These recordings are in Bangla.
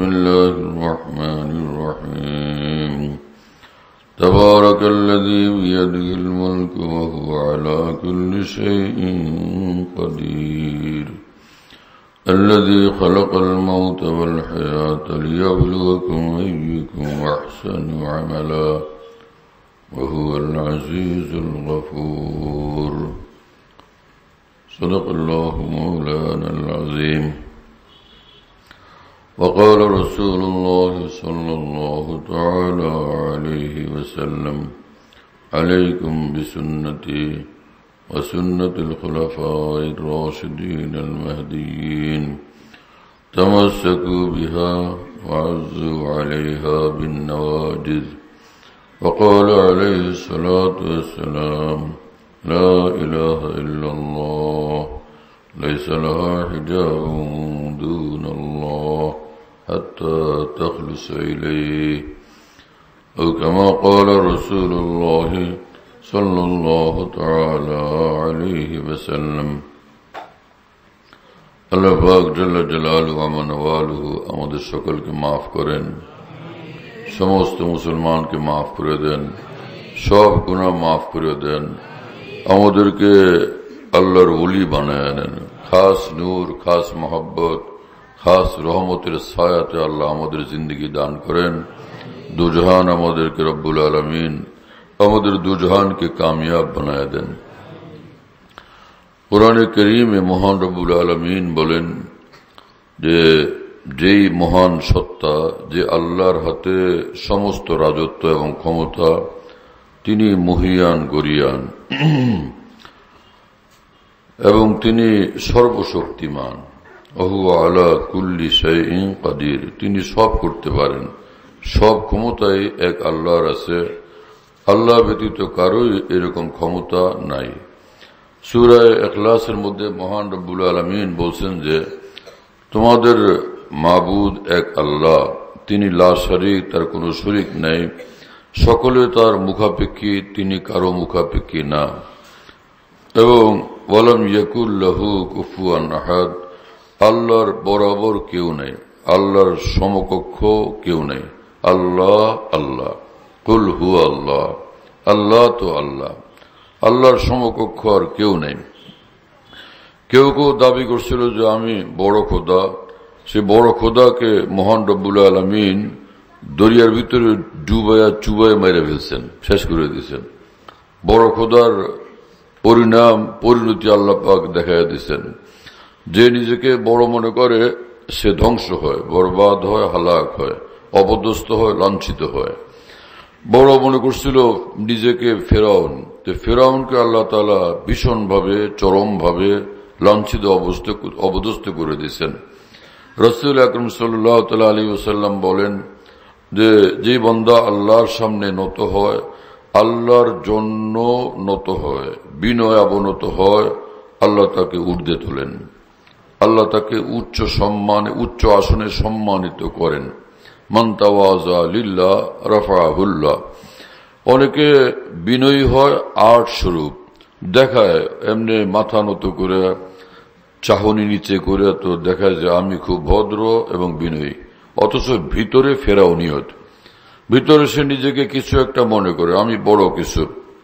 بسم الله الرحمن الرحيم تبارك الذي بيده الملك وهو على كل شيء قدير الذي خلق الموت والحياة ليبلوكم أيكم أحسن عملا وهو العزيز الغفور صدق الله مولانا العظيم وقال رسول الله صلى الله تعالى عليه وسلم عليكم بسنتي وسنة الخلفاء الراشدين المهديين تمسكوا بها وعزوا عليها بالنواجذ وقال عليه الصلاة والسلام لا إله إلا الله ليس لها حجاب دون الله حتى تخلص إليه أو كما قال رسول الله صلى الله تعالى عليه وسلم আল্লাহ পাক জাল্লা জালালুহু ওয়া মানওয়ালুহু আমাদের সকলকে মাফ করেন, সমস্ত মুসলমানকে মাফ করে দেন, সব গুনাহ মাফ করে দেন, আমাদেরকে আল্লাহর ওলি বানায় নেন। খাস নূর, খাস মোহাব্বত, খাস রহমতের ছায়াতে আল্লাহ আমাদের জিন্দগি দান করেন। দুজাহান আমাদেরকে রব্বুল আলামিন আমাদের দুজাহানকে কামিয়াব বানায় দেন। কোরআনে কারীমে মহান রব্বুল আলামিন বলেন যে যেই মহান সত্তা, যে আল্লাহর হাতে সমস্ত রাজত্ব এবং ক্ষমতা, তিনি মহিয়ান গরিয়ান এবং তিনি সর্বশক্তিমান। ওহুয়া আলা কুল্লি শাইইন কাদির, তিনি সব করতে পারেন, সব ক্ষমতাই এক আল্লাহর আছে, আল্লাহ ব্যতীত কারোই এরকম ক্ষমতা নাই। সূরা ইখলাসের মধ্যে মহান রব্বুল আলামিন বলছেন যে তোমাদের মাবুদ এক আল্লাহ, তিনি লা শারীক, তার কোনো শরীক নাই, সকলে তার মুখাপেক্ষী, তিনি কারো মুখাপেক্ষী না। এবং ওয়ালাম ইয়াকুল লাহু কুফুয়ান আহাদ, আল্লাহর বরাবর কেউ নেই, আল্লাহর সমকক্ষ কেউ নেই। আল্লাহ আল্লাহ, কুল হুয়া আল্লাহ, আল্লাহ তো আল্লাহ, আল্লাহর সমকক্ষ আর কেউ নেই। কেউ কেউ দাবি করছিল যে আমি বড় খোদা, সে বড় খোদাকে মহান রব্বুল আলামিন দরিয়ার ভিতরে ডুবাইয়া চুবাইয়া মেরে ফেলছেন, শেষ করে দিয়েছেন। বড় খোদার পরিণতি আল্লাহ পাক দেখাইয়া দিচ্ছেন। যে নিজেকে বড় মনে করে সে ধ্বংস হয়, বরবাদ হয়, হালাক হয়, অপদস্থ হয়, লাঞ্ছিত হয়। বড় মনে করছিল নিজেকে ফেরাউন, তো ফেরাউনকে আল্লাহ তাআলা ভীষণভাবে, চরমভাবে লাঞ্ছিত অবদস্থ করে দিয়েছেন। রাসূল আকরাম সাল্লাল্লাহু তাআলা আলাইহি ওয়াসাল্লাম বলেন যে যে বান্দা আল্লাহর সামনে নত হয়, আল্লাহর জন্য নত হয়, বিনয় অবনত হয়, আল্লাহ তাকে ঊর্ধ্বে তোলেন, আল্লাহ তাকে উচ্চ সম্মানে, উচ্চ আসনে সম্মানিত করেন। মান তাওয়াযা লিল্লাহ রাফাহুল্লাহ। অনেকে বিনয়ী হয় আর্ট স্বরূপ, দেখায় এমনি মাথা নত করে, চাহনি নিচে করে, তো দেখায় যে আমি খুব ভদ্র এবং বিনয়ী, অথচ ভিতরে ফেরাউনিয়ত, ভিতরে সে নিজেকে কিছু একটা মনে করে, আমি বড় কিছু।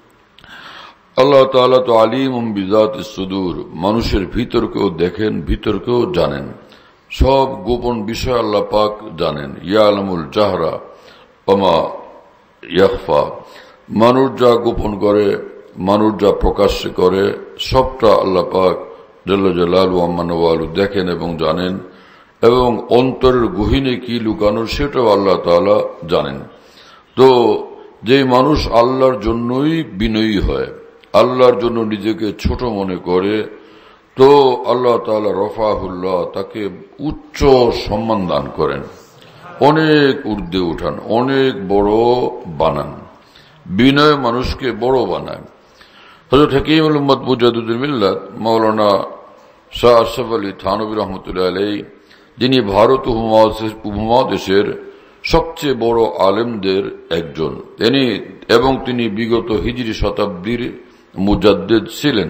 আল্লাহ তাআলা তো আলিমুম বিযাতিস সুদূর, মানুষের ভিতরকেও দেখেন, ভিতরকেও জানেন, সব গোপন বিষয় আল্লাহ পাক জানেন। ইয়ালামুল জাহরা ওয়া মা ইয়াখফা, মানুষ যা গোপন করে, মানুষ যা প্রকাশ্য করে, সবটা আল্লাহ পাক জাল্লা জালালুহু ওয়া মানওয়ালু দেখেন এবং জানেন। এবং অন্তরের গহীনে কি লুকানো সেটাও আল্লাহ তাআলা জানেন। তো যে মানুষ আল্লাহর জন্যই বিনয়ী হয়, আল্লাহর জন্য নিজেকে ছোট মনে করে, তো আল্লাহ তাআলা রফাহুল্লাহ, তাকে উচ্চ সম্মান দান করেন, অনেক ঊর্ধ্বে উঠান, অনেক বড় বানান। বিনয় মানুষকে বড় বানায়। হযরত হাকিমুল উম্মত মুজাদ্দিদুল মিল্লাত মাওলানা শাহ আশরাফ আলী থানভী রাহমাতুল্লাহ আলাইহি, যিনি ভারত উপমহাদেশের সবচেয়ে বড় আলেমদের একজন, তিনি বিগত হিজরি শতাব্দীর মুজাদ্দিদ ছিলেন।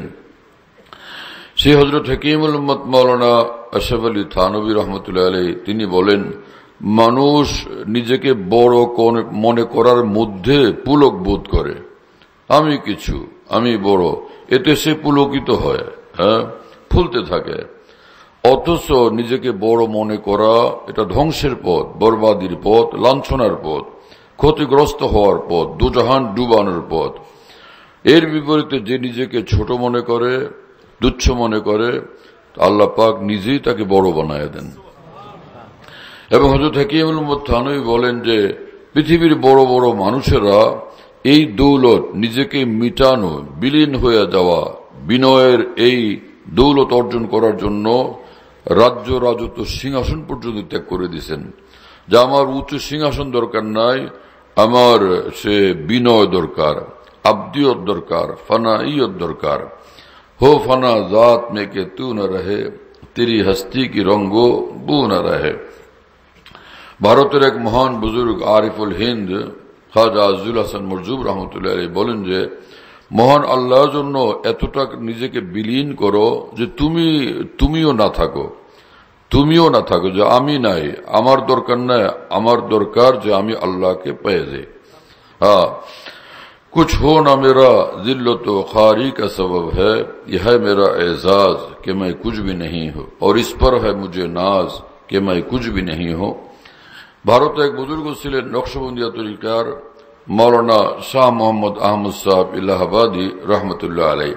সেই হযরত হাকিমুল উম্মত মাওলানা আশরাফ আলী থানভী রাহমাতুল্লাহ আলাইহি তিনি বলেন মানুষ নিজেকে বড় মনে করার মধ্যে পুলক বোধ করে, আমি কিছু, আমি বড়, এতে সে পুলকিত হয়, ফুলতে থাকে। অথচ নিজেকে বড় মনে করা এটা ধ্বংসের পথ, বরবাদির পথ, লাঞ্ছনার পথ, ক্ষতিগ্রস্ত হওয়ার পথ, দুজাহান ডুবানোর পথ। এর বিপরীতে যে নিজেকে ছোট মনে করে, তুচ্ছ মনে করে, আল্লাহ পাক নিজেই তাকে বড় বানায় দেন। এবং হযরত হাকিমুল উম্মত থানভী বলেন যে পৃথিবীর বড় বড় মানুষেরা এই দৌলত, নিজেকে মিটানো, বিলীন হয়ে যাওয়া, বিনয়ের এই দৌলত অর্জন করার জন্য রাজ্য, রাজত্ব, সিংহাসন পর্যন্ত ত্যাগ করে দিয়েছেন। যে আমার উচ্চ সিংহাসন দরকার নাই, আমার সে বিনয় দরকার, আব্দিয়ত দরকার, ফানাইয়ত দরকার। हो फना जात में के तू न रहे, तेरी हस्ती की रंगो बू न रहे। ভারতের এক মহান বুজুর্গ আরিফুল হিন্দ খাজা আজুল হাসান মরজুব রহমতুল্লাহ আলাইহি বলেন যে মহান আল্লাহর জন্য এতটা নিজেকে বিলীন করো যে তুমিও না থাকো, যে আমি নাই, আমার দরকার নাই, আমার দরকার যে আমি আল্লাহকে পেয়ে যাই। कुछ हो ना मेरा जिल्लत व खारी का सबब है, यह है मेरा एजाज कि मैं कुछ भी नहीं हूं, और इस पर है मुझे नाज कि मैं कुछ भी नहीं हूं। ভারতে এক বুজুর্গ ছিলেন নকশবন্দিয়া তরিকার মৌলানা শাহ মোহাম্মদ আহমদ সাহেব ইলাহাবাদী রহমতুল্লাহ আলাইহি।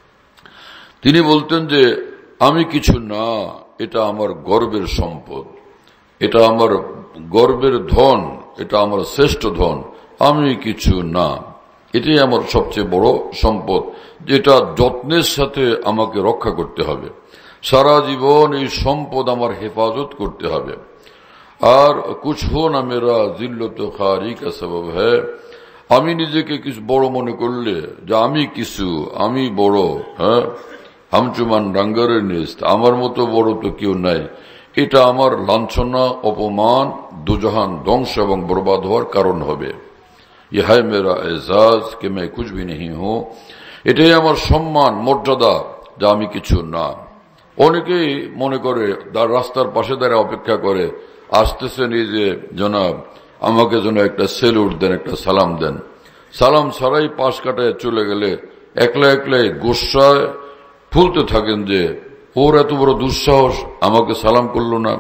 তিনি বলতেন যে আমি কিছু না, এটা আমার গর্বের সম্পদ, এটা আমার গর্বের ধন, এটা আমার শ্রেষ্ঠ ধন। আমি কিছু না, এটাই আমার সবচেয়ে বড় সম্পদ, যেটা যত্নের সাথে আমাকে রক্ষা করতে হবে। সারা জীবন এই সম্পদ আমার হেফাজত করতে হবে। আর কুছ হো না মেরা জিল্লত খারি কা সবব হ্যায়, আমি নিজেকে কিছু বড় মনে করলে যে আমি কিছু, আমি বড়, হামচুমান ডাঙ্গারের নিস্ত, আমার মতো বড় তো কেউ নাই, এটা আমার লাঞ্ছনা, অপমান, দুজাহান ধ্বংস এবং বরবাদ হওয়ার কারণ হবে। ये है मेरा एजाज कि मैं कुछ भी नहीं हूं, এটাই আমার সম্মান, মর্যাদা, যা আমি কিছু না। অনেকেই মনে করে রাস্তার পাশে দাঁড়িয়ে অপেক্ষা করে, আসতেছেন এই যে জনাব, আমাকে যেন একটা সেলুট দেন, একটা সালাম দেন। সালাম ছাড়াই পাশ কাটায় চলে গেলে একলা একলাই গোসায় ফুলতে থাকেন যে ওর এত বড় দুঃসাহস, আমাকে সালাম করলো না।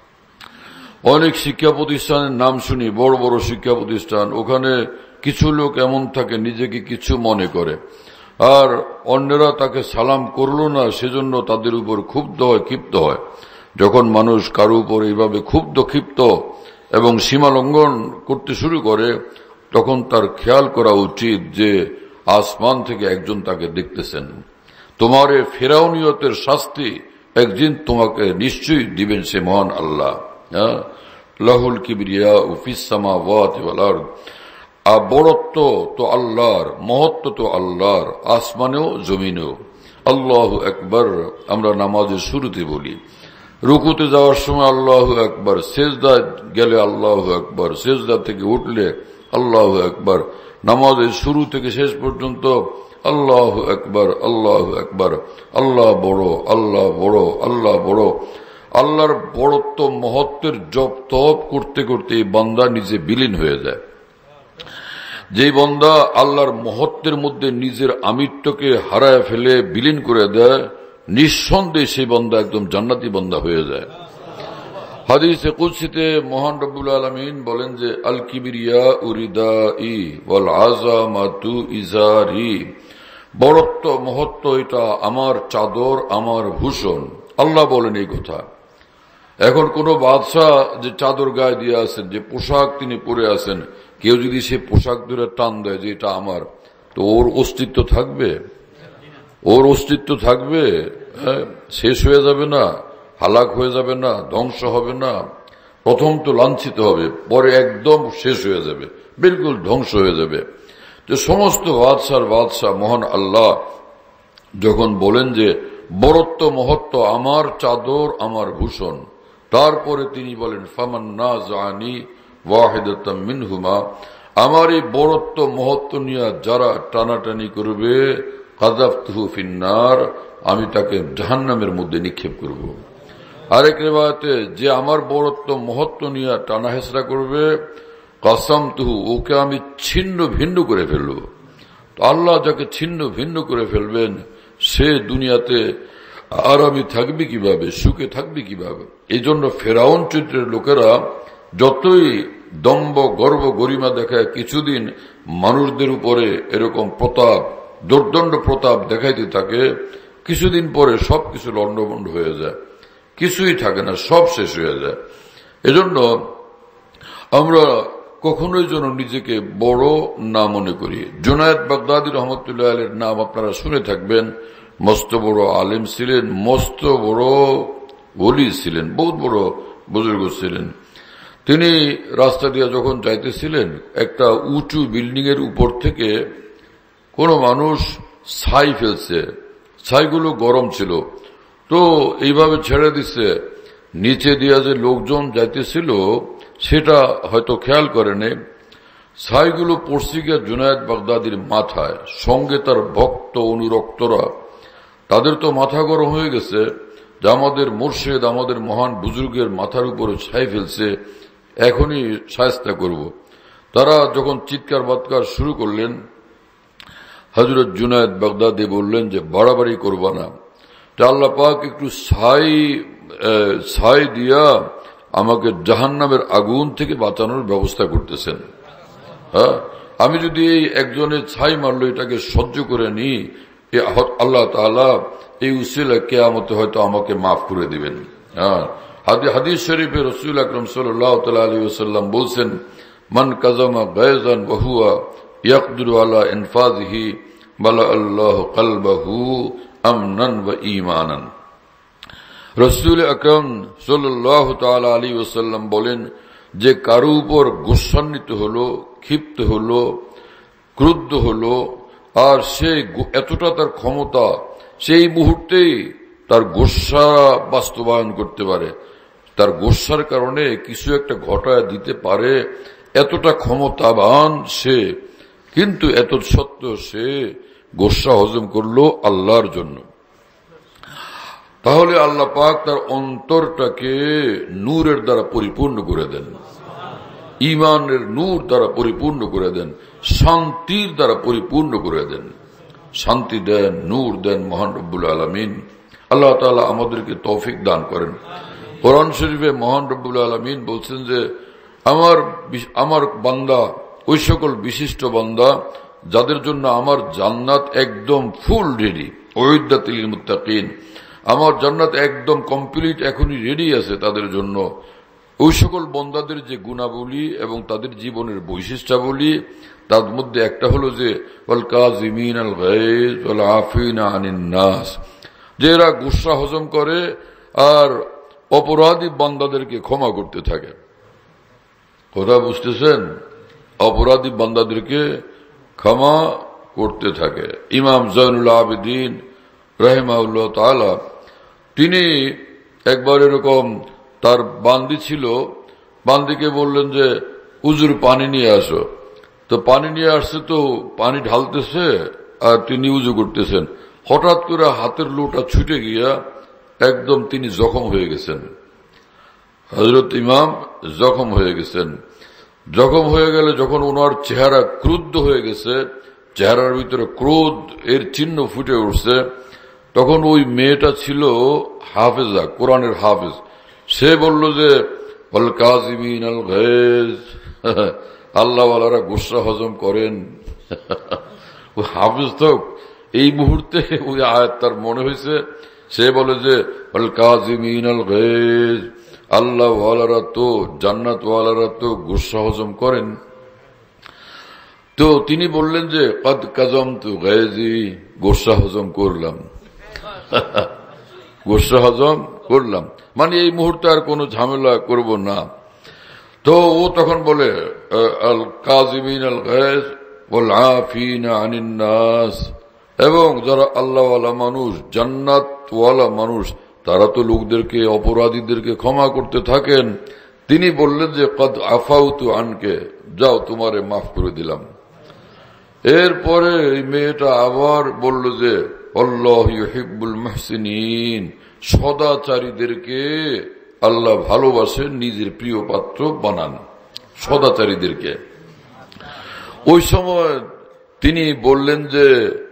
অনেক শিক্ষা প্রতিষ্ঠানের নাম শুনি, বড় বড় শিক্ষা প্রতিষ্ঠান, ওখানে কিছু লোক এমন থাকে নিজেকে কিছু মনে করে, আর অন্যরা তাকে সালাম করলো না, সেজন্য তাদের উপর ক্ষুব্ধ হয়, ক্ষিপ্ত হয়। যখন মানুষ কারো উপর এইভাবে ক্ষুব্ধ, ক্ষিপ্ত এবং সীমা লঙ্ঘন করতে শুরু করে, তখন তার খেয়াল করা উচিত যে আসমান থেকে একজন তাকে দেখতেছেন। তোমার এই ফেরাউনিয়তের শাস্তি একদিন তোমাকে নিশ্চয়ই দিবেন সে মহান আল্লাহ। লাহুল কিবরিয়া ফিস সামাওয়াতি ওয়াল আরদ, আর বড়ত্ব তো আল্লাহর, মহত্ব তো আল্লাহর, আসমানেও জমিনেও। আল্লাহু আকবার আমরা নামাজের শুরুতে বলি, রুকুতে যাওয়ার সময় আল্লাহু আকবার, সেজদায় গেলে আল্লাহু আকবার, সেজদা থেকে উঠলে আল্লাহু আকবার, নামাজের শুরু থেকে শেষ পর্যন্ত আল্লাহু আকবার, আল্লাহু আকবার। আল্লাহ বড়, আল্লাহ বড়, আল্লাহ বড়। আল্লাহর বড়ত্ব, মহত্বের জপ তপ করতে করতে এই বান্দা নিজে বিলীন হয়ে যায়। যে বান্দা আল্লাহর মহত্বের মধ্যে নিজের আমিত্বকে হারায় ফেলে বিলীন করে দেয়, নিঃসন্দেহে সেই বান্দা একদম জান্নাতি বান্দা হয়ে যায়। হাদিসে কুদসিতে মহান রব্বুল আলামিন বলেন যে আল কিবরিয়া উরিদাই ওয়াল আযামাতু ইজারি, বড়ত্ব, মহত্ব এটা আমার চাদর, আমার ভূষণ। আল্লাহ বলেন এই কথা। এখন কোন বাদশাহ যে চাদর গায়ে দিয়ে আছেন, যে পোশাক তিনি পরে আছেন, কেউ যদি সে পোশাক ধরে টান দেয় যে এটা আমার, তো ওর অস্তিত্ব থাকবে? ওর অস্তিত্ব থাকবে? শেষ হয়ে যাবে না? হালাক হয়ে যাবে না? ধ্বংস হবে না? প্রথম তো লাঞ্ছিত হবে, পরে একদম শেষ হয়ে যাবে, বিলকুল ধ্বংস হয়ে যাবে। যে সমস্ত বাদশাহ মহান আল্লাহ যখন বলেন যে বড়ত্ব, মহত্ব আমার চাদর, আমার ভূষণ, তারপরে তিনি বলেন ফামান নাযানি ওয়াহিদাতাম মিনহুমা, আমার এই বড়ত্ব, মহত্ব নিয়ে যারা টানাটানি করবে, কাযাফতুহু ফিন্নার, আমি তাকে জাহান্নামের মধ্যে নিক্ষেপ করব। আরেক রিওয়ায়াতে যে আমার বড়ত্ব মহত্ব নিয়ে টানা হেসরা করবে, কাসামতুহু, ওকে আমি ছিন্ন ভিন্ন করে ফেলব। আল্লাহ যাকে ছিন্ন ভিন্ন করে ফেলবেন সে দুনিয়াতে আরামে থাকবে কিভাবে, সুখে থাকবে কিভাবে? এই জন্য ফেরাউন চরিত্রের লোকেরা যতই দম্ভ গর্ব গরিমা দেখায়, কিছুদিন মানুষদের উপরে এরকম প্রতাপ, দুর্দণ্ড প্রতাপ দেখাইতে থাকে, কিছুদিন পরে সবকিছু লন্ডভন্ড হয়ে যায়, কিছুই থাকে না, সব শেষ হয়ে যায়। এজন্য আমরা কখনোই যেন নিজেকে বড় না মনে করি। জুনায়েদ বাগদাদী রহমতুল্লাহ আলাইহির নাম আপনারা শুনে থাকবেন। মস্ত বড় আলেম ছিলেন, মস্ত বড় ওলি ছিলেন, বহুত বড় বুজুর্গ ছিলেন। তিনি রাস্তা দিয়ে যখন যাইতেছিলেন, একটা উঁচু বিল্ডিং এর উপর থেকে কোন মানুষ ছাই ফেলছে, ছাইগুলো গরম ছিল, তো এইভাবে ছেড়ে দিচ্ছে। নিচে দিয়া যে লোকজন যাইতেছিল সেটা হয়তো খেয়াল করেনি, ছাইগুলো পড়ছে গিয়ে জুনায়েদ বাগদাদীর মাথায়, সঙ্গে তার ভক্ত অনুরক্তরা, তাদের তো মাথা গরম হয়ে গেছে যে আমাদের মুর্শিদ, আমাদের মহান বুজুর্গের মাথার উপরে ছাই ফেলছে, এখনই শায়েস্তা করব। তারা যখন চিৎকার বাৎকার শুরু করলেন, হযরত জুনায়েদ বাগদাদী বললেন যে বাড়াবাড়ি করবা না, আল্লাহ পাক একটু ছাই দিয়া আমাকে জাহান্নামের আগুন থেকে বাঁচানোর ব্যবস্থা করতেছেন। হ্যাঁ, আমি যদি এই একজনের ছাই মারলো এটাকে সহ্য করে নি, আল্লাহ তাআলা এই উসিলা কিয়ামতে হয়তো আমাকে মাফ করে দিবেন। হ্যাঁ, হাদিস শরীফে রাসূল আকরাম সাল্লাল্লাহু তাআলা আলাইহি ওয়াসাল্লাম বলছেন, মান কাযামা গায়জান ওয়া হুয়া ইয়াকদিরু আলা ইনফাযিহি মালা আল্লাহু কলবাহু আমনান ওয়া ঈমানান। রাসূল আকরাম সাল্লাল্লাহু তাআলা আলাইহি ওয়াসাল্লাম বলেন, যে কারো উপর গুসান্বিত হলো, ক্ষিপ্ত হলো, ক্রুদ্ধ হলো, আর সে এতটা তার ক্ষমতা, সেই মুহূর্তেই তার গোসা বাস্তবায়ন করতে পারে, তার গোসার কারণে কিছু একটা ঘটায় দিতে পারে, এতটা ক্ষমতাবান সে, কিন্তু এত সত্ত্বেও সে গোসা হজম করলো আল্লাহর জন্য। তাহলে আল্লাহ পাক তার অন্তরটাকে নূরের দ্বারা পরিপূর্ণ করে দেন, ঈমানের নূর দ্বারা পরিপূর্ণ করে দেন, শান্তির দ্বারা পরিপূর্ণ করে দেন, শান্তি দেন, নূর দেন মহান রব্বুল আলামিন। আল্লাহ তাআলা আমাদেরকে তৌফিক দান করেন। কোরআন শরীফে মহান রব্বুল আলামিন বলছেন যে আমার বান্দা ওই সকল বিশিষ্ট বান্দা যাদের জন্য আমার জান্নাত একদম ফুল রেডি, উইদ্দাত লিল মুত্তাকিন, আমার জান্নাত একদম কমপ্লিট, এখনই রেডি আছে তাদের জন্য। ওই সকল বন্দাদের যে গুণাবলী এবং তাদের জীবনের বৈশিষ্ট্যাবলী, তার মধ্যে একটা হলো যে ওয়াল কাযিমিন আল গায়জ ওয়াল আফিনা আনিন নাস, যে এরা গুসা হজম করে আর অপরাধী বান্দাদেরকে ক্ষমা করতে থাকে। কথা বুঝতেছেন? অপরাধী বান্দাদেরকে ক্ষমা করতে থাকে। ইমাম জয়নুল আবেদিন রাহিমাহুল্লাহ তাআলা, তিনি একবার এরকম তার বান্দি ছিল, বান্দিকে বললেন যে হুজুর পানি নিয়ে আসো। তো পানি নিয়ে আসছে, তো পানি ঢালতেছে আর তিনি উজু করতেছেন, হঠাৎ করে হাতের লোটা ছুটে গিয়া একদম তিনি জখম হয়ে গেছেন। হযরত ইমাম জখম হয়ে গেছেন। জখম হয়ে গেলে যখন ওনার চেহারা ক্রুদ্ধ হয়ে গেছে, চেহারার ভিতরে ক্রোধ এর চিহ্ন ফুটে উঠছে, তখন ওই মেয়েটা ছিল হাফেজা, কোরআনের হাফেজ, সে বলল যে ওয়াল কাযিমিন আল গায়জ, আল্লাহওয়ালারা গুসা হজম করেন। ওই হাফেজ তো এই মুহূর্তে ওই আয়াত তার মনে হয়েছে, সে বলে যে ওয়াল কাযিমিন আল গায়জ, আল্লাহওয়ালারা তো, জান্নাতওয়ালারা তো গুসা হজম করেন। তো তিনি বললেন যে কদ কাযামতু গায়জি, গুসা হজম করলাম, গুসা হজম করলাম, মানে এই মুহূর্তে আর কোনো ঝামেলা করব না। তো ও তখন বলে আল কাযিমিন আল গায়জ ওয়াল আফিনা আনিন নাস, এবং যারা আল্লাহওয়ালা মানুষ, জান্নাতওয়ালা মানুষ, তারা তো লোকদেরকে, অপরাধীদেরকে ক্ষমা করতে থাকেন। তিনি বললেন যে কদ আফাউতু আনকে, যাও তোমারে মাফ করে দিলাম। এরপরে এই মেয়েটা আবার বলল যে আল্লাহু ইউহিব্বুল মুহসিনিন, সদাচারীদেরকে আল্লাহ ভালোবাসেন, নিজের প্রিয় পাত্র বানান সদাচারীদেরকে। ওই সময় তিনি বললেন যে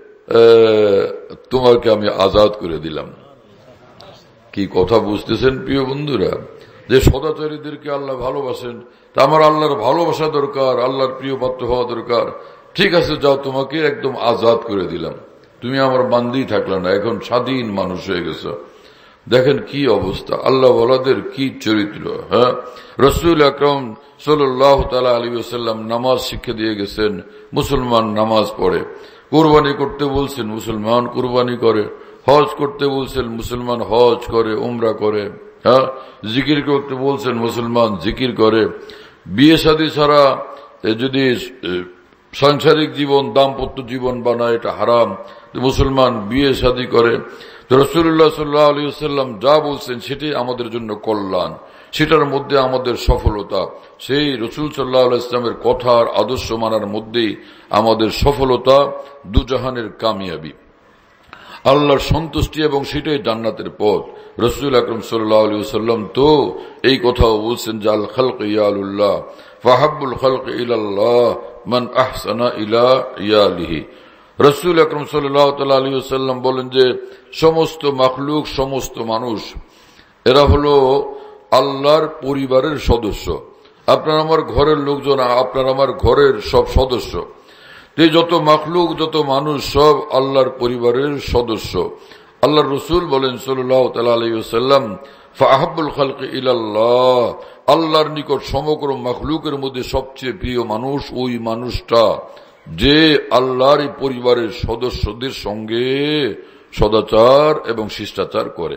তোমাকে আমি আজাদ করে দিলাম। কি কথা বুঝতেছেন প্রিয় বন্ধুরা, যে সদাচারীদেরকে আল্লাহ ভালোবাসেন, তা আমার আল্লাহর ভালোবাসা দরকার, আল্লাহর প্রিয় পাত্র হওয়া দরকার। ঠিক আছে, যাও, তোমাকে একদম আজাদ করে দিলাম, তুমি আমার বান্দি থাকলে না, এখন স্বাধীন মানুষ হয়ে গেছ। দেখেন কি অবস্থা, আল্লাহ ওয়ালাদের কি চরিত্র। হ্যাঁ, রাসূল আকরাম সাল্লাল্লাহু তাআলা আলাইহি ওয়াসাল্লাম নামাজ শিক্ষা দিয়ে গেছেন, মুসলমান নামাজ পড়ে। কুরবানি করতে বলছেন, মুসলমান কুরবানি করে। হজ করতে বলছেন, মুসলমান হজ করে, উমরা করে। হ্যাঁ, জিকির করতে বলছেন, মুসলমান জিকির করে। বিয়ে শাদী ছাড়া যদি সাংসারিক জীবন, দাম্পত্য জীবন বানায়, এটা হারাম, মুসলমান বিয়ে শাদী করে। রাসূলুল্লাহ সাল্লাল্লাহু আলাইহি ওয়াসাল্লাম যা বলছেন সেটাই আমাদের জন্য কল্যাণ, সেটার মধ্যে আমাদের সফলতা। সেই রাসূল সাল্লাল্লাহু আলাইহি ওয়াসাল্লামের কথার আদর্শ মানার মধ্যেই আমাদের সফলতা, দুজাহানের কামিয়াবি, আল্লাহর সন্তুষ্টি, এবং সেটাই জান্নাতের পথ। রাসূল আকরাম সাল্লাল্লাহু আলাইহি ওয়াসাল্লাম তো এই কথাও বলছেন যে আল খালক ইয়ালুল্লাহ ফাহাব্বুল খালক ইলাল্লাহ মান আহসানা ইলা ইয়ালিহি। রাসূল আকরাম সাল্লাল্লাহু তাআলা আলাইহি ওয়াসাল্লাম বলেন যে সমস্ত মাখলুক, সমস্ত মানুষ, এরা হলো আল্লাহর পরিবারের সদস্য। আপনার আমার ঘরের লোকজন, আপনার আমার ঘরের সব সদস্য। যত মাখলুক, যত মানুষ, সব আল্লাহর পরিবারের সদস্য। আল্লাহর রাসূল বলেন সাল্লাল্লাহু তাআলা আলাইহি ওয়াসাল্লাম ফাহাব্বুল খালকি ইলাল্লাহ, আল্লাহর নিকট সমগ্র মাখলুকের মধ্যে সবচেয়ে প্রিয় মানুষ ওই মানুষটা যে আল্লাহর পরিবারের সদস্যদের সঙ্গে সদাচার এবং শিষ্টাচার করে।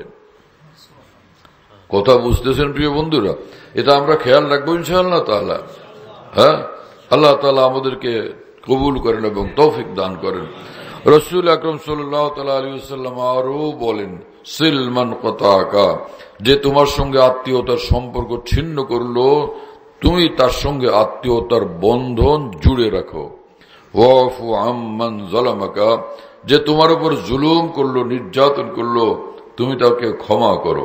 কথা বুঝতেছেন প্রিয় বন্ধুরা? এটা আমরা খেয়াল রাখবো ইনশাআল্লাহ তাআলা। হ্যাঁ, আল্লাহ তাআলা আমাদেরকে কবুল করেন এবং তৌফিক দান করেন। রাসূল আকরাম সাল্লাল্লাহু তাআলা আলাইহি ওয়াসাল্লাম আরো বলেন সিল মান কাতাকা, যে তোমার সঙ্গে আত্মীয়তার সম্পর্ক ছিন্ন করলো, তুমি তার সঙ্গে আত্মীয়তার বন্ধন জুড়ে রাখো। ওয়াফু আম্মান যালামাকা, যে তোমার উপর জুলুম করলো, নির্যাতন করলো, তুমি তাকে ক্ষমা করো।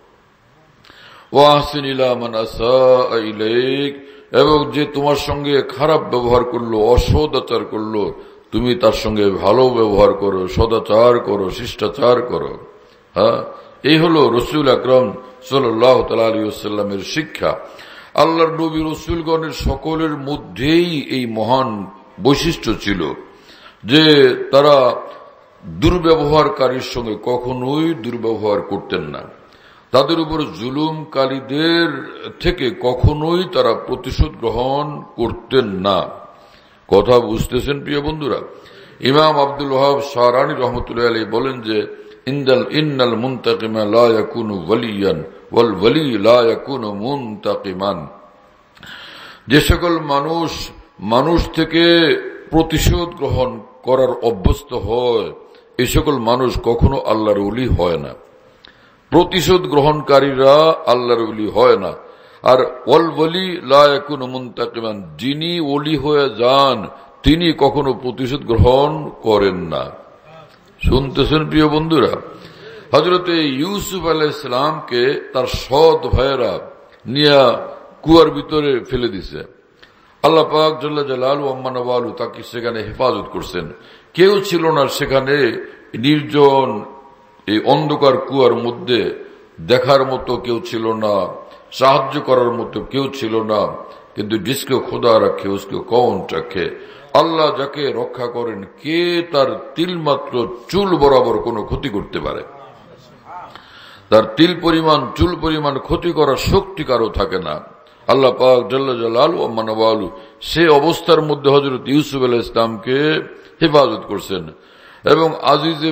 ওয়াহসিন ইলা মান আসা ইলাইক, এবং যে তোমার সঙ্গে খারাপ ব্যবহার করলো, অসদাচার করলো, তুমি তার সঙ্গে ভালো ব্যবহার করো, সদাচার করো, শিষ্টাচার করো। হ্যাঁ, এই হলো রাসূল আকরাম সাল্লাল্লাহু তাআলা আলাইহি ওয়াসাল্লামের শিক্ষা। আল্লাহর নবী রাসূলগণের সকলের মধ্যেই এই মহান বৈশিষ্ট্য ছিল যে তারা দুর্ব্যবহারকারীর সঙ্গে কখনোই দুর্ব্যবহার করতেন না। তাদের উপর জুলুমকারীদের থেকে কখনোই তারা প্রতিশোধ গ্রহণ করতেন না। কথা বুঝতেছেন প্রিয় বন্ধুরা? ইমাম আব্দুল ওয়াহাব শারানি রহমতুল্লাহ আলাইহি বলেন যে ইন্নাল মুনতাকিমা লা ইয়াকুনু ওয়ালিয়ান ওয়াল ওয়ালি লা ইয়াকুনু মুনতাকিমান, যে সকল মানুষ থেকে প্রতিশোধ গ্রহণ করার অভ্যস্ত হয়, এই সকল মানুষ কখনো আল্লাহর ওলি হয় না। প্রতিশোধ গ্রহণকারীরা আল্লাহর ওলি হয় না। আর ওয়াল ওয়ালি লা ইয়াকুনু মুনতাকিমান, যিনি ওলি হয়ে যান তিনি কখনো প্রতিশোধ গ্রহণ করেন না। শুনতেছেন প্রিয় বন্ধুরা? হযরতে ইউসুফ আলাইহিস সালামকে তার সৎ ভাইয়েরা নিয়ে কুয়ার ভিতরে ফেলে দিছে। আল্লাহ পাক জাল্লা জালালু আম্মা নওয়ালু তাকে সেখানে হেফাজত করছেন। কেউ ছিল না সেখানে, নির্জন এই অন্ধকার কুয়ার মধ্যে দেখার মতো কেউ ছিল না, সাহায্য করার মতো কেউ ছিল না। কিন্তু जिसको खुदा रखे उसको कौन रखे, আল্লাহ যাকে রক্ষা করেন কে তার তিলমাত্র চুল বরাবর কোনো ক্ষতি করতে পারে? তার তিল পরিমাণ, চুল পরিমাণ ক্ষতি করার শক্তি কারো থাকে না। আল্লাহ পাক জাল্লা জালালু আম্মা নওয়ালু সে অবস্থার মধ্যে হযরত ইউসুফ আলাইহিস সালামকে হেফাজত করছেন। এবং আজিজে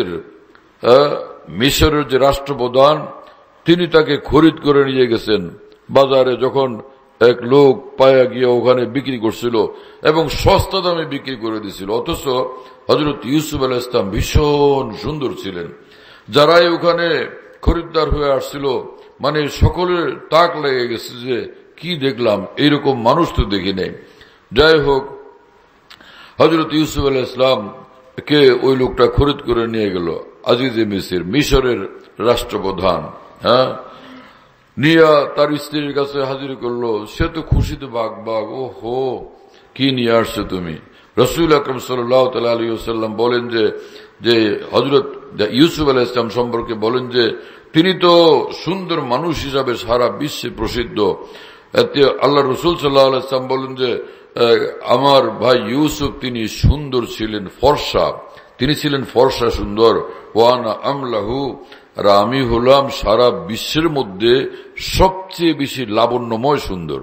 মিশরের যে রাষ্ট্রপ্রধান, তিনি তাকে খরিদ করে নিয়ে গেছেন বাজারে। যখন এক লোক পায়া গিয়ে ওখানে বিক্রি করছিল এবং সস্তা দামে বিক্রি করে দিছিল, অথচ হযরত ইউসুফ আলাইহিস সালাম ভীষণ সুন্দর ছিলেন। যারাই ওখানে খরিদ্দার হয়ে আসছিল, মানে সকলের তাক লেগে গেছে যে কি দেখলাম, এইরকম মানুষ তো দেখি নাই। যাই হোক, হযরত ইউসুফ আলাইহিস সালাম কে ওই লোকটা খরিদ করে নিয়ে গেল, আজিজে মিসর, মিশরের রাষ্ট্রপ্রধান। হ্যাঁ, নিয়ে তার স্ত্রীর কাছে হাজির করলো। সে তো খুশিতে বাগ, ও হো, কি নিয়ে আসছো তুমি? রাসূল আকরাম সাল্লাল্লাহু তাআলা আলাইহি ওয়াসাল্লাম বলেন যে হযরত ইউসুফ আলাইহিস সালাম সম্পর্কে বলেন যে তিনি তো সুন্দর মানুষ হিসাবে সারা বিশ্বে প্রসিদ্ধ। আল্লাহ রাসূল সাল্লাল্লাহু আলাইহি ওয়াসাল্লাম বলেন যে আমার ভাই ইউসুফ তিনি সুন্দর ছিলেন, ফর্সা, তিনি ছিলেন ফর্সা সুন্দর। ওয়ানা আমলাহু, আর আমি হলাম সারা বিশ্বের মধ্যে সবচেয়ে বেশি লাবণ্যময় সুন্দর।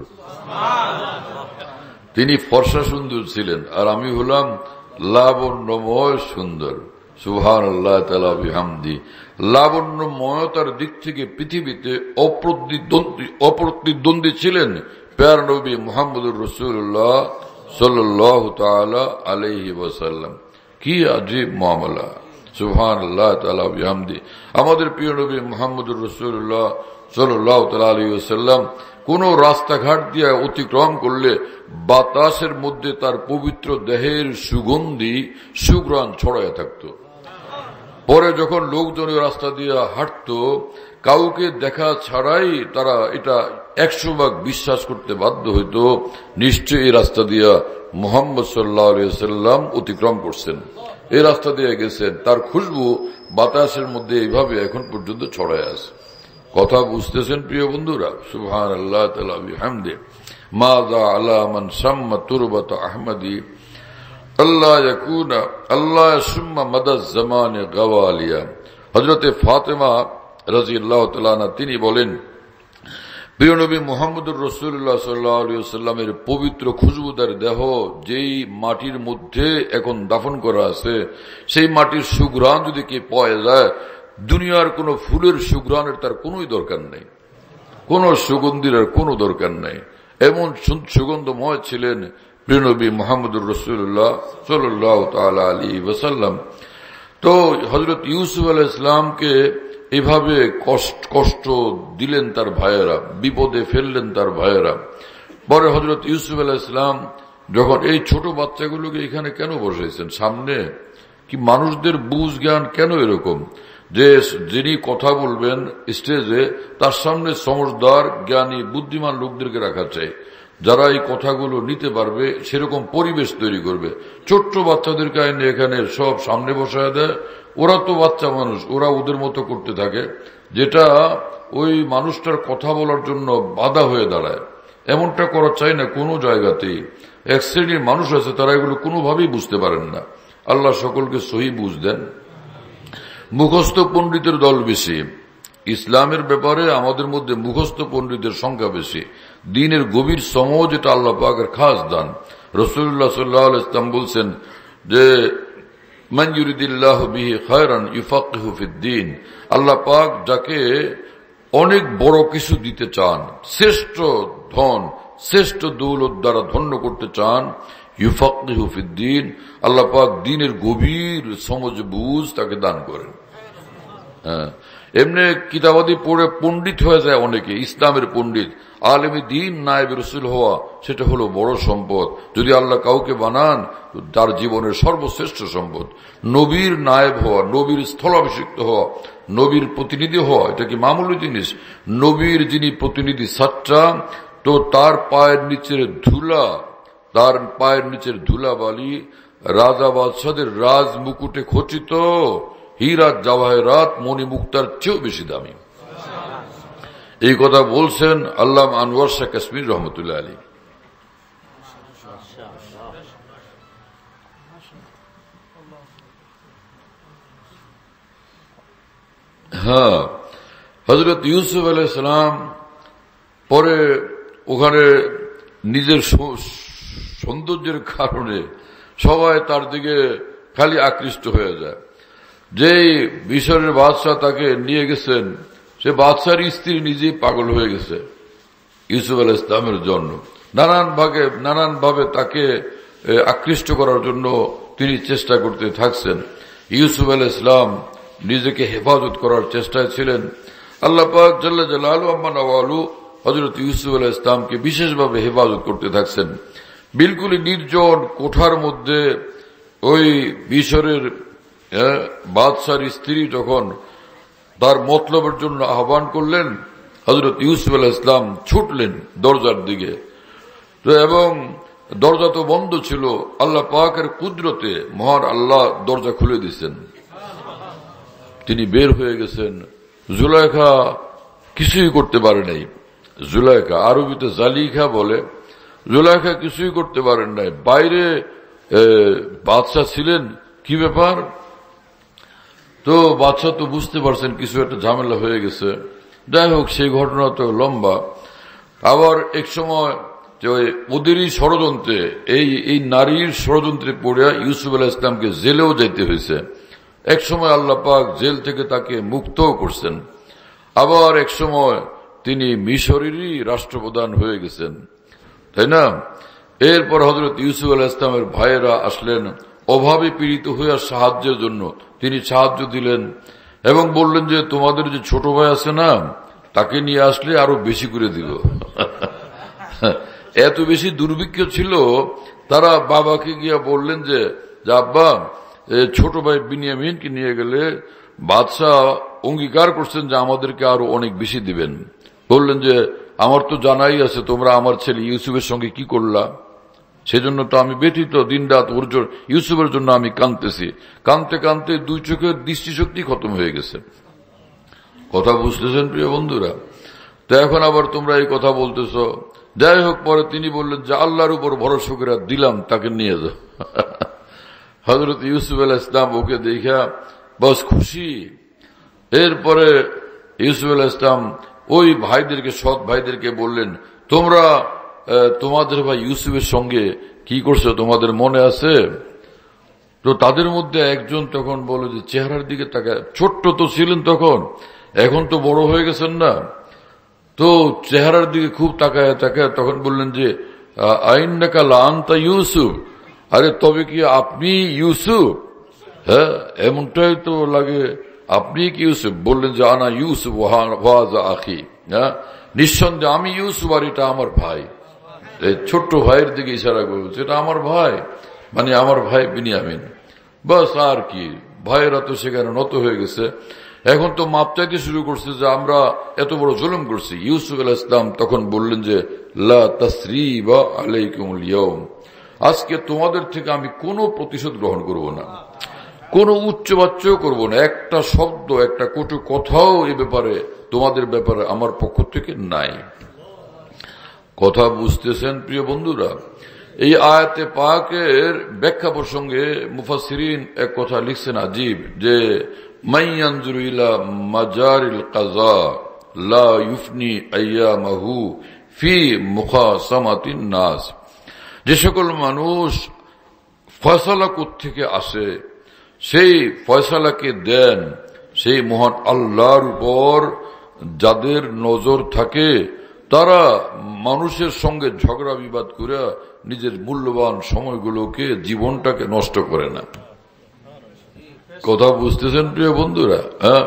তিনি ফর্সা সুন্দর ছিলেন আর আমি হলাম লাবণ্যময় সুন্দর। সুবহানাল্লাহ তাআলা বিহামদি। লাবণ্যময়তার দিক থেকে পৃথিবীতে অপ্রতিদ্বন্দ্বী ছিলেন প্যার নবী মুহাম্মদুর রাসূলুল্লাহ সাল্লাল্লাহু তাআলা আলাইহি ওয়াসাল্লাম। কি আজীব মামলা! সুবহানাল্লাহ তাআলা বিহামদি। আমাদের প্রিয় নবী মুহাম্মদুর রাসূলুল্লাহ সাল্লাল্লাহু তাআলা আলাইহি ওয়াসাল্লাম কোন রাস্তাঘাট দিয়ে অতিক্রম করলে বাতাসের মধ্যে তার পবিত্র দেহের সুগন্ধি সুঘ্রাণ ছড়ায় থাকত। পরে যখন লোকজন রাস্তা দিয়ে হাঁটত, কাউকে দেখা ছাড়াই তারা এটা 100% বিশ্বাস করতে বাধ্য হইত, নিশ্চয়ই এই রাস্তা দিয়া মুহাম্মদ সাল্লাল্লাহু আলাইহি ওয়াসাল্লাম অতিক্রম করছেন, এই রাস্তা দিয়ে গেছেন। তার খুশবু বাতাসের মধ্যে এইভাবে এখন পর্যন্ত ছড়ায় আছে। কথা বুঝতেছেন প্রিয় বন্ধুরা? সুবহানাল্লাহ তাআলা বিহামদি। মাযা আলা মান সাম্মা তুরবাত আহমদি আল্লাহ ইয়াকুনা আল্লাহ সুম্মা মাদাজ জামানে গাওয়ালিয়া। হযরতে ফাতেমা রাদিয়াল্লাহু তাআলা আনহা তিনি বলেন, প্রিয় নবী মুহাম্মদুর রাসূলুল্লাহ সাল্লাল্লাহু আলাইহি ওয়াসাল্লামের পবিত্র খুশবুদার দেহ যেই মাটির মধ্যে এখন দাফন করা আছে, সেই মাটির সুঘ্রাণ যদি কে পাওয়া যায়, দুনিয়ার কোন ফুলের সুঘ্রাণের তার কোনই দরকার নেই, কোন সুগন্ধির আর কোন দরকার নেই। এমন সুগন্ধময় ছিলেন প্রিয় নবী মুহাম্মদুর রাসূলুল্লাহ সাল্লাল্লাহু তাআলা আলাইহি ওয়াসাল্লাম। তো হযরত ইউসুফ আলাইহিস সালামকে এভাবে কষ্ট দিলেন তার ভাইয়েরা, বিপদে ফেললেন তার ভাইয়েরা। পরে হযরত ইউসুফ আলাইহিস সালাম যখন এই ছোট বাচ্চাগুলোকে এখানে কেন বসাইছেন সামনে, কি মানুষদের বুঝ জ্ঞান কেন এরকম যে যিনি কথা বলবেন স্টেজে তার সামনে সমঝদার জ্ঞানী বুদ্ধিমান লোকদেরকে রাখা চাই, যারা এই কথাগুলো নিতে পারবে, সেরকম পরিবেশ তৈরি করবে। ছোট্ট বাচ্চাদেরকে আইনে এখানে সব সামনে বসায় দেয়, ওরা তো বাচ্চা মানুষ, ওরা ওদের মতো করতে থাকে, যেটা ওই মানুষটার কথা বলার জন্য বাধা হয়ে দাঁড়ায়। এমনটা করা চাই না কোনো জায়গাতেই। এক শ্রেণীর মানুষ আছে তারা এগুলো কোনোভাবেই বুঝতে পারেন না। আল্লাহ সকলকে সহি বুঝ দেন। মুখস্থ পণ্ডিতের দল বেশি। ইসলামের ব্যাপারে আমাদের মধ্যে মুখস্থ পণ্ডিতের সংখ্যা বেশি। দ্বীনের গভীর সমঝ এটা আল্লাহ পাকের খাস দান। রাসূলুল্লাহ সাল্লাল্লাহু আলাইহি ওয়াসাল্লাম বলছেন যে মান ইউরিদিল্লাহু বিহি খায়রান ইউফাক্কিহু ফিদ্দীন। আল্লাহ পাক যাকে অনেক বড় কিছু দিতে চান, শ্রেষ্ঠ ধন, শ্রেষ্ঠ দৌলত দ্বারা ধন্য করতে চান, ইউফাক্কিহু ফিদ্দীন, আল্লাহ পাক দ্বীনের গভীর সমঝ বুঝ তাকে দান করেন। হ্যাঁ, এমনি কিতাবাদি পড়ে পণ্ডিত হয়ে যায় অনেকে, ইসলামের পণ্ডিত, আলেমে দ্বীন নায়েব রাসূল হওয়া সেটা হলো বড় সম্পদ। যদি আল্লাহ কাউকে বানান, তার জীবনের সর্বশ্রেষ্ঠ সম্পদ। নবীর নায়েব হওয়া, নবীর স্থলাভিষিক্ত হওয়া, নবীর প্রতিনিধি হওয়া, এটা কি মামুলি জিনিস? নবীর যিনি প্রতিনিধি সাচ্চা, তো তার পায়ের নিচের ধুলা, তার পায়ের নিচের ধুলাবালি রাজা বাদশাদের রাজ মুকুটে খচিত হীরা জওয়াহেরাত মণি মুক্তার চেয়েও বেশি দামি। এই কথা বলছেন আল্লামা আনোয়ার শাহ কাশ্মীর রহমতুল্লাহ আলী। হ্যাঁ, হযরত ইউসুফ আলাইহিস সালাম পরে ওখানে নিজের সৌন্দর্যের কারণে সবাই তার দিকে খালি আকৃষ্ট হয়ে যায়। যেই মিশরের বাদশাহ তাকে নিয়ে গেছেন, সে বাদশার স্ত্রী নিজেই পাগল হয়ে গেছে ইউসুফ আলাইহিস সালামের জন্য। নানানভাবে তাকে আকৃষ্ট করার জন্য তিনি চেষ্টা করতে থাকছেন। ইউসুফ আলাইহিস সালাম নিজেকে হেফাজত করার চেষ্টায় ছিলেন। আল্লাহ পাক জাল্লা জালালুহু আম্মা নাওয়ালু হযরত ইউসুফ আলাইহিস সালামকে বিশেষভাবে হেফাজত করতে থাকছেন। বিলকুল নির্জন কোঠার মধ্যে ওই মিশরের বাদশার স্ত্রী যখন তার মতলবের জন্য আহ্বান করলেন, হযরত ইউসুফ আলাইহিস সালাম ছুটলেন দরজার দিকে। তো এবং দরজা তো বন্ধ ছিল, আল্লাহ পাকের কুদরতে মহান আল্লাহ দরজা খুলে দিয়েছেন। তিনি বের হয়ে গেছেন। জুলাইখা কিছুই করতে পারে নাই। জুলাইখা, আরবিতে জালিখা বলে, জুলাইখা কিছুই করতে পারেন নাই। বাইরে বাদশা ছিলেন, কি ব্যাপার? তো বাদশা তো বুঝতে পারছেন কিছু একটা ঝামেলা হয়ে গেছে। যাই হোক, সেই ঘটনা তো লম্বা। আবার এক সময় ওদেরই ষড়যন্ত্রে, এই নারীর ষড়যন্ত্রে পড়ে ইউসুফ আলাইহিস সালামকে জেলেও যেতে হয়েছে। এক সময় আল্লাহ পাক জেল থেকে তাকে মুক্তও করছেন। আবার এক সময় তিনি মিশরেরই রাষ্ট্রপ্রধান হয়ে গেছেন, তাই না? এরপর হযরত ইউসুফ আলাইহিস সালামের ভাইয়েরা আসলেন অভাবে পীড়িত হয়ে সাহায্যের জন্য। তিনি সাহায্য দিলেন এবং বললেন যে তোমাদের যে ছোট ভাই আছে না, তাকে নিয়ে আসলে আরো বেশি করে দিব। এত বেশি দুর্ভিক্ষ ছিল, তারা বাবাকে গিয়া বললেন যে আব্বা, ছোট ভাই বিনিয়ামিনকে নিয়ে গেলে বাদশাহ অঙ্গীকার করছেন যে আমাদেরকে আরো অনেক বেশি দিবেন। বললেন যে আমার তো জানাই আছে তোমরা আমার ছেলে ইউসুফের সঙ্গে কি করলা, সেজন্য তো আমি ব্যথিত, দিন রাত ইউসুফের জন্য আমি কাঁদতেছি। কাঁদতে কাঁদতে দুই চোখের দৃষ্টিশক্তি খতম হয়ে গেছে। কথা বুঝতেছেন প্রিয় বন্ধুরা? তো এখন আবার তোমরা এই কথা বলতেছ। যাই হোক, পরে তিনি বললেন যে আল্লাহর উপর ভরসা করে দিলাম, তাকে নিয়ে যাও। হযরত ইউসুফ আলাইহিস সালাম ওকে দেখা বস খুশি। এরপরে ইউসুফ আলাইহিস সালাম ওই ভাইদেরকে, সৎ ভাইদেরকে বললেন, তোমরা তোমাদের ভাই ইউসুফের সঙ্গে কি করছো তোমাদের মনে আছে? তো তাদের মধ্যে একজন তখন বলল যে চেহারার দিকে তাকায়, ছোট্ট তো ছিলেন তখন, এখন তো বড় হয়ে গেছেন না, তো চেহারার দিকে খুব তাকায় তাকায় তখন বললেন যে আইন্নাকা লাআনতা ইউসুফ, আরে তবে কি আপনি ইউসুফ? হ্যাঁ, এমনটাই তো লাগে, আপনি কি ইউসুফ? বললেন যে আনা ইউসুফ ওয়াজা আখি, হ্যাঁ নিঃসন্দেহে আমি ইউসুফ আর এটা আমার ভাই। ছোট্ট ভাইয়ের দিকে ইশারা করছে, এটা আমার ভাই, মানে আমার ভাই বিনিয়ামিন। বাস, আর কি, ভাইয়েরা তো সেখানে নত হয়ে গেছে। এখন তো মাপ চাইতে শুরু করছে যে আমরা এত বড় জুলুম করছি। ইউসুফ আলাইহিস সালাম তখন বললেন যে লা তাসরিবা আলাইকুমুল ইয়াউম, আজকে তোমাদের থেকে আমি কোনো প্রতিশোধ গ্রহণ করব না, কোনো উচ্চবাচ্যও করব না, একটা শব্দ, একটা কটু কথাও এ ব্যাপারে, তোমাদের ব্যাপারে আমার পক্ষ থেকে নাই। কথা বুঝতেছেন প্রিয় বন্ধুরা? এই আয়াতে পাকের ব্যাখ্যা প্রসঙ্গে মুফাসসিরিন এক কথা লিখছেন আজীব, যে মাইয়ানজুরু ইলা মাজারিল কাযা লা ইউফনি আইয়ামাহু ফি মুখাসামাতিন নাস। যে সকল মানুষ ফয়সালা থেকে আসে, সেই ফয়সালাকে দেন সেই মহান আল্লাহর উপর যাদের নজর থাকে, তারা মানুষের সঙ্গে ঝগড়া বিবাদ করে নিজের মূল্যবান সময়গুলোকে, জীবনটাকে নষ্ট করে না। কথা বুঝতেছেন প্রিয় বন্ধুরা?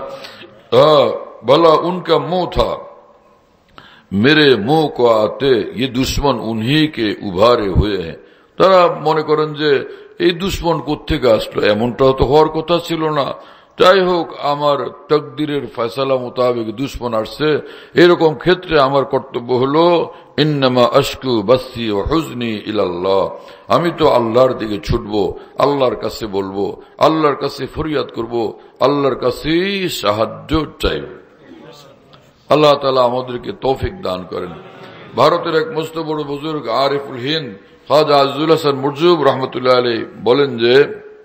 বলা উনকা মুঁহ থা মেরে মুঁহ কো আতে ये दुश्मन उन्हीं के उभारे हुए हैं। তারা মনে করেন যে এই দুশ্মন কোত্থেকে আসলো, এমনটা তো হওয়ার কথা ছিল না। যাই হোক, আমার তকদিরের ফয়সালা মোতাবেক দুশ্মন আসছে। এরকম ক্ষেত্রে আমার কর্তব্য হলো ইন্নামা আশকু বাসি ওয়া হুজনি ইলাল্লাহ, আমি তো আল্লাহর দিকে ছুটবো, আল্লাহর কাছে বলবো, আল্লাহর কাছে ফরিয়াদ করব, আল্লাহর কাছেই সাহায্য চাইব। আল্লাহ তাআলা আমাদেরকে তৌফিক দান করেন। ভারতের এক মস্ত বড় বুজুর্গ আরিফুল হিন্দ খাজা আজিজুল হাসান মুরজুব রহমতুল্লাহ আলাইহি বলেন যে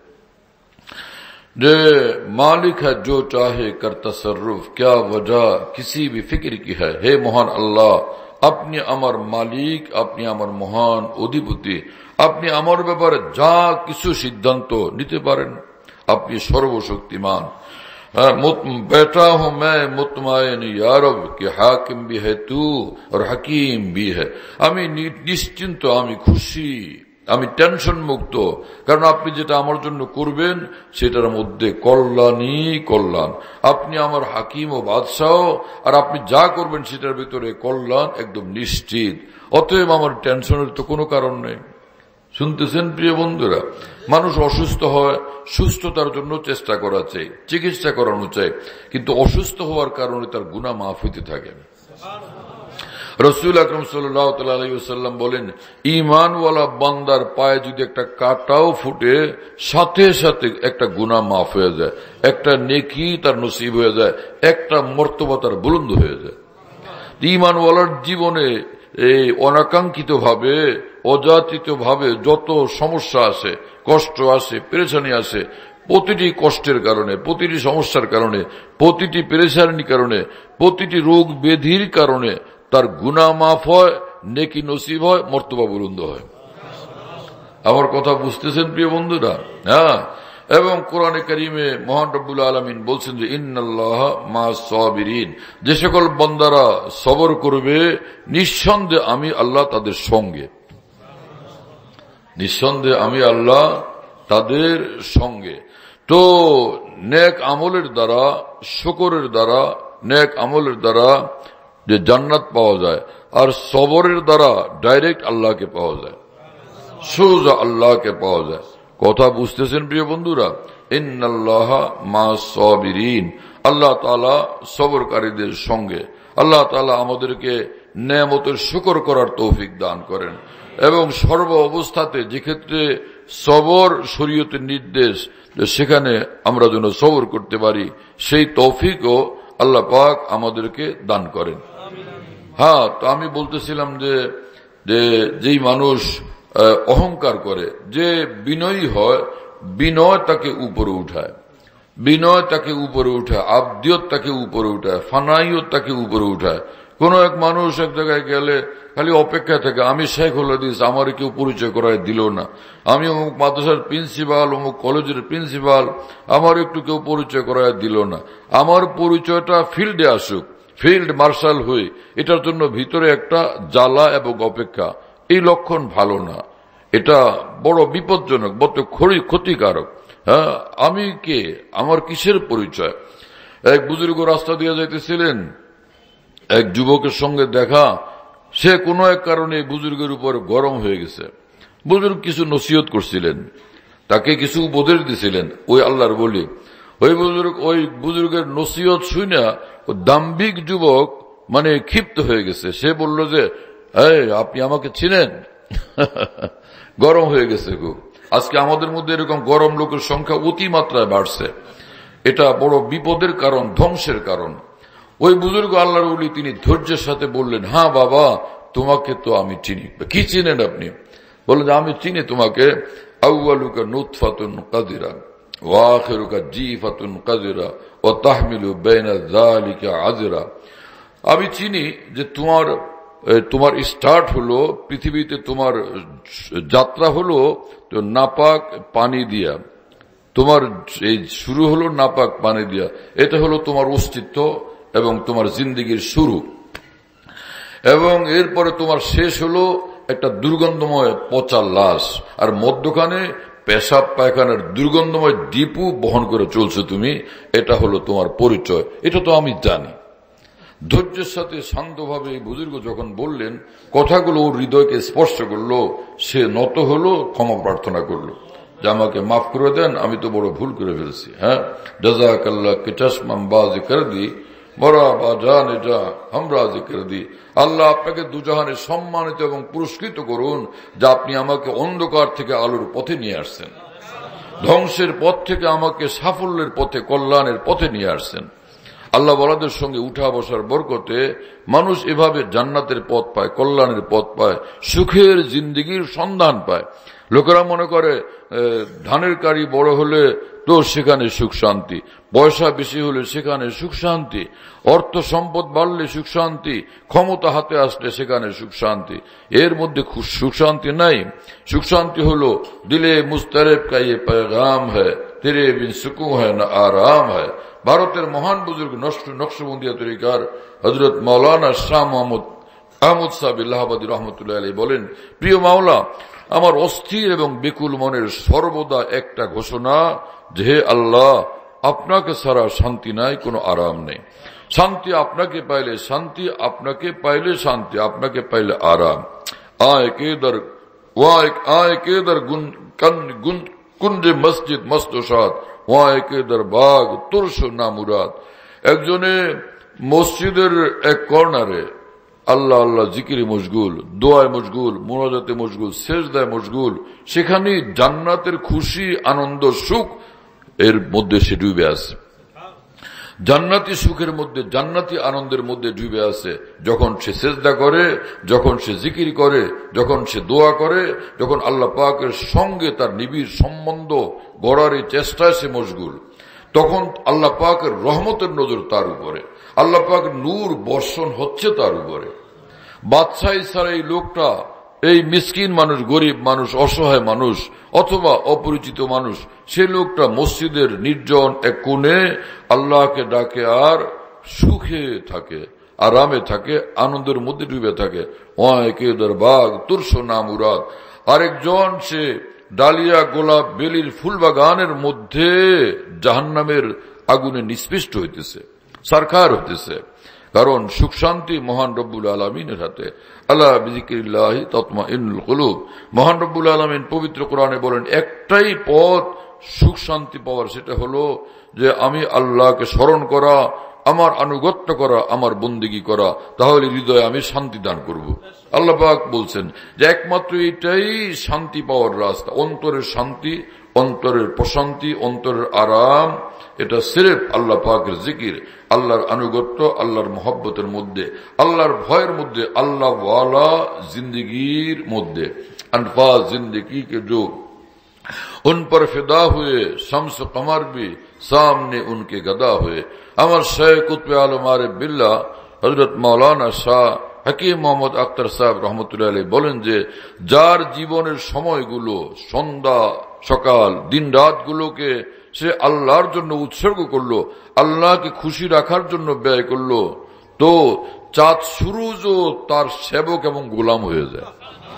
मालिक है जो चाहे कर तसर्रुफ, क्या वजह किसी भी फिक्र की है। हे মহান আল্লাহ, আপনি আমার মালিক, আপনি আমার মহান অধিপতি, আপনি আমার ব্যাপারে যা কিছু সিদ্ধান্ত নিতে পারেন, আপনি সর্বশক্তিমান। बैठा हूं मैं मुतमाइन या रब कि हाकिम भी है तू और हकीम भी है। আমি নিশ্চিন্ত, আমি খুশি, আমি টেনশন মুক্ত, কারণ আপনি যেটা আমার জন্য করবেন সেটার মধ্যে কল্যাণই কল্যাণ। আপনি আমার হাকিম ও বাদশাহ, আর আপনি যা করবেন সেটার ভিতরে কল্যাণ একদম নিশ্চিত। অতএব আমার টেনশনের তো কোনো কারণ নেই। শুনতেছেন প্রিয় বন্ধুরা? মানুষ অসুস্থ হয়, সুস্থতার জন্য চেষ্টা করা চাই, চিকিৎসা করানো চাই, কিন্তু অসুস্থ হওয়ার কারণে তার গুনাহ মাফ হইতে থাকে। রাসূল আকরাম সাল্লাল্লাহু আলাইহি ওয়াসাল্লাম বলেন, ঈমানওয়ালা বান্দার পায়ে যদি একটা কাঁটাও ফুটে, সাথে সাথে একটা গুনাহ মাফ হয়ে যায়, একটা নেকি তার নসিব হয়ে যায়, একটা মর্তবা তার বুলন্দ হয়ে যায়। ঈমানওয়ালার জীবনে এই অনাকাঙ্ক্ষিত ভাবে, অযাচিত ভাবে যত সমস্যা আসে, কষ্ট আসে, পেরেশানি আসে, প্রতিটি কষ্টের কারণে, প্রতিটি সমস্যার কারণে, প্রতিটি পেরেশানির কারণে, প্রতিটি রোগ ব্যাধির কারণে তার গুনাহ মাফ হয়, নেকি নসিব হয়, মর্তবা বুলন্দ হয়। আমার কথা বুঝতেছেন প্রিয় বন্ধুরা? হ্যাঁ। এবং কোরআনে কারিমে মহান রব্বুল আলামিন বলছেন যে ইন্নাল্লাহা মা'আস সাবিরিন, যে সকল বান্দারা সবর করবে নিঃসন্দেহে আমি আল্লাহ তাদের সঙ্গে, নিঃসন্দেহে আমি আল্লাহ তাদের সঙ্গে। তো নেক আমলের দ্বারা, শুকরের দ্বারা, নেক আমলের দ্বারা যে জান্নাত পাওয়া যায়, আর সবরের দ্বারা ডাইরেক্ট আল্লাহকে পাওয়া যায়, সোজা আল্লাহকে পাওয়া যায়। কথা বুঝতেছেন প্রিয় বন্ধুরা? ইন্নাল্লাহা মা'আস সাবিরিন, আল্লাহ তাআলা সবরকারীদের সঙ্গে। আল্লাহ তাআলা আমাদেরকে নেয়ামতের শুকর করার তৌফিক দান করেন এবং সর্ব অবস্থাতে যে ক্ষেত্রে সবর শরীয়তের নির্দেশ, সেখানে আমরা যেন সবর করতে পারি, সেই তৌফিকও আল্লাহ পাক আমাদেরকে দান করেন। হ্যাঁ, তো আমি বলতেছিলাম যে যেই মানুষ অহংকার করে, যে বিনয়ী হয়, বিনয় তাকে উপরে উঠায়, বিনয় তাকে উপরে উঠায়, আবদিয়ত তাকে উপরে উঠায়, ফানাইয়ত তাকে উপরে উঠায়। কোন এক মানুষ এক জায়গায় গেলে খালি অপেক্ষা থাকে, আমি শেখুল হাদিস, আমার কেউ পরিচয় করায় দিল না, আমি অমুক মাদ্রাসার প্রিন্সিপাল, অমুক কলেজের প্রিন্সিপাল, আমার একটু কেউ পরিচয় করায় দিল না। আমার পরিচয়টা ফিল্ডে আসুক, ফিল্ড মার্শাল হয়ে, এটার জন্য ভিতরে একটা জ্বালা এবং অপেক্ষা, এই লক্ষণ ভালো না, এটা বড় বিপজ্জনক, বড় ক্ষতিকারক। হ্যাঁ, আমি কে, আমার কিসের পরিচয়? এক বুজুর্গ রাস্তা দিয়ে যাইতেছিলেন, এক যুবকের সঙ্গে দেখা, সে কোনো এক কারণে বুজুর্গের উপর গরম হয়ে গেছে। বুজুর্গ কিছু নসিহত করছিলেন, তাকে কিছু উপদেশ দিছিলেন, ওই আল্লাহর বলি। ওই বুজুর্গের নসিহত শুনে দাম্ভিক যুবক মানে ক্ষিপ্ত হয়ে গেছে। সে বলল যে আপনি আমাকে চিনেন? গরম হয়ে গেছে খুব। আজকে আমাদের মধ্যে এরকম গরম লোকের সংখ্যা অতিমাত্রায় বাড়ছে। এটা বড় বিপদের কারণ, ধ্বংসের কারণ। ওই বুজুর্গ আল্লাহর ওলি তিনি ধৈর্যের সাথে বললেন, হ্যাঁ বাবা, তোমাকে তো আমি চিনি। কি চিনেন আপনি? বললেন, আমি চিনি তোমাকে। আউয়ালুকা নুতফাতুন কাদিরা ওয়া আখিরুকা জিফাতুন কাদিরা ওয়া তাহমিলু বাইনা যালিকা আজরা। আমি চিনি যে তোমার স্টার্ট হলো পৃথিবীতে, তোমার যাত্রা হলো তো নাপাক পানি দিয়া, তোমার এই শুরু হলো নাপাক পানি দিয়া, এটা হলো তোমার অস্তিত্ব এবং তোমার জিন্দেগির শুরু, এবং এরপরে তোমার শেষ হলো একটা দুর্গন্ধময় পচা লাশ, আর মধ্যখানে পেশাব পায়খানার দুর্গন্ধময় ডিপু বহন করে চলছে তুমি। এটা হলো তোমার পরিচয়, এটা তো আমি জানি। ধৈর্যের সাথে শান্তভাবে এই বুজুর্গ যখন বললেন, কথাগুলো ওর হৃদয়কে স্পর্শ করলো, সে নত হলো, ক্ষমা প্রার্থনা করলো যে আমাকে মাফ করে দেন, আমি তো বড় ভুল করে ফেলছি। হ্যাঁ, জাযাকাল্লাহ কে চশমাম বাজি করে দি বড়া বা জানে যা হামরাজি করে দি। আল্লাহ আপনাকে দুজাহানে সম্মানিত এবং পুরস্কৃত করুন যে আপনি আমাকে অন্ধকার থেকে আলোর পথে নিয়ে আসছেন, ধ্বংসের পথ থেকে আমাকে সাফল্যের পথে, কল্যাণের পথে নিয়ে আসছেন। আল্লাহ ওয়ালাদের সঙ্গে উঠা বসার বরকতে মানুষ এভাবে জান্নাতের পথ পায়, কল্যাণের পথ পায়, সুখের জিন্দেগির সন্ধান পায়। লোকেরা মনে করে ধানের কারি বড় হলে তো সেখানে সুখ শান্তি, পয়সা বেশি হলে সেখানে সুখ শান্তি, অর্থ সম্পদ বাড়লে সুখ শান্তি, ক্ষমতা হাতে আসলে সেখানে সুখ শান্তি। এর মধ্যে সুখ শান্তি নাই। সুখ শান্তি হলো দিলে মুস্তারেব কা ये पैगाम है तेरे बिन सुकून है ना आराम है। ভারতের মহান বুজুর্গ নকশবন্দিয়া তরিকার হযরত মাওলানা শাহ মোহাম্মদ আহমদ সাহেব ইলাহাবাদী রহমতুল্লাহ আলাইহি বলেন, প্রিয় মাওলা, আমার অস্থির এবং বেকুল মনের সর্বদা একটা ঘোষণা যে হে আল্লাহ, আপনাকে ছাড়া শান্তি নাই, কোনো আরাম নেই। শান্তি আপনাকে পাইলে শান্তি, আপনাকে পাইলে শান্তি, আপনাকে পাইলে আরাম। আয় কে দর वहां एक आए के दर कुंजे मस्जिद मस्तोशाद, वहां एक दर बाग तुरश नामुराद। একজনে মসজিদের এক কর্নারে আল্লাহ আল্লাহ জিকিরে মশগুল, দোয়ায় মশগুল, মুনাজাতে মশগুল, সেজদায় মশগুল, সেখানে জান্নাতের খুশি আনন্দ সুখ এর মধ্যে সে ডুবে আছে, জান্নাতি সুখের মধ্যে, জান্নাতি আনন্দের মধ্যে ডুবে আছে। যখন সে সেজদা করে, যখন সে জিকির করে, যখন সে দোয়া করে, যখন আল্লাহ পাকের সঙ্গে তার নিবিড় সম্বন্ধ গড়ার এই চেষ্টায় সে মশগুল, তখন আল্লাহ পাকের রহমতের নজর তার উপরে, আল্লাহ পাকের নূর বর্ষণ হচ্ছে তার উপরে। বাদশাহী ছাড়া এই লোকটা, এই মিসকিন মানুষ, গরিব মানুষ, অসহায় মানুষ অথবা অপরিচিত মানুষ, সে লোকটা মসজিদের নির্জন এক কোণে আল্লাহকে ডাকে আর সুখে থাকে, আরামে থাকে, আনন্দের মধ্যে ডুবে থাকে। ওয়াকেদার বাগ তুরশ নামুরাদ। আরেকজন সে ডালিয়া গোলাপ বেলির ফুল বাগানের মধ্যে জাহান্নামের আগুনে নিষ্পিষ্ট হইতেছে, সরকার হইতেছে। কারণ সুখ শান্তি মহান রব্বুল আলমিনের হাতে। আল্লাহ বিযিকিরিল্লাহি তাতমাইন্নুল কুলুব। মহান রব্বুল আলমিন পবিত্র কোরআনে বলেন একটাই পথ সুখ শান্তি পাওয়ার, সেটা হলো যে আমি আল্লাহকে স্মরণ করা, আমার আনুগত্য করা, আমার বন্দেগী করা, তাহলে হৃদয়ে আমি শান্তি দান করব। আল্লাহ পাক বলছেন যে একমাত্র এটাই শান্তি পাওয়ার রাস্তা, অন্তরের শান্তি, অন্তরের প্রশান্তি, অন্তরের আরাম, এটা সিরেফ আল্লাহ পাকের জিকির, আল্লাহর আনুগত্য, আল্লাহর মোহব্বতের মধ্যে, আল্লাহর ভয়ের মধ্যে, আল্লাহ ওয়ালা जिंदगीर মধ্যে। अनफाज जिंदगी के जो उन पर फिदा हुए, शम्स कमर भी सामने उनके गदा हुए। अमर शेख कुतुब आलम आरिफ बिल्लाह हजरत मौलाना शाह হাকিম মোহাম্মদ আখতার সাহেব রহমতুল্লাহ আলাইহি বলেন যে যার জীবনের সময়গুলো, সন্ধ্যা সকাল দিন রাত গুলোকে সে আল্লাহর জন্য উৎসর্গ করলো, আল্লাহকে খুশি রাখার জন্য ব্যয় করলো, তো চাঁদ সুরুজও তার সেবক এবং গোলাম হয়ে যায়।